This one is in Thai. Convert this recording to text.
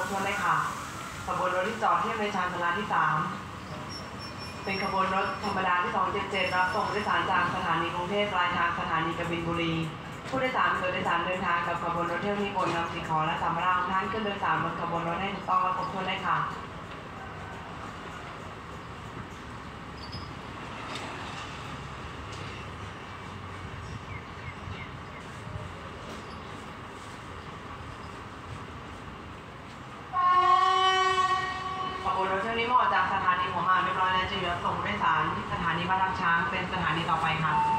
ทวนได้ค่ะขบวนรถที่จอดเทียบในชานชาลาที่3เป็นขบวนรถธรรมดาที่277รับส่งผู้โดยสารจากสถานีกรุงเทพปลายทางสถานีกบินบุรีผู้โดยสารโดยสารเดินทางกับขบวนรถเที่ยวนี้โปรดนำสิ่งของและสัมภาระของท่านขึ้นโดยสารบนขบวนรถให้ถูกต้องและครบถ้วนได้ค่ะขบวนรถเที่ยวนี้เหมาะจากสถานีหัวหมากเรียบร้อยแล้วจะรับส่งผู้โดยสารที่สถานีบ้านทับช้างเป็นสถานีต่อไปค่ะ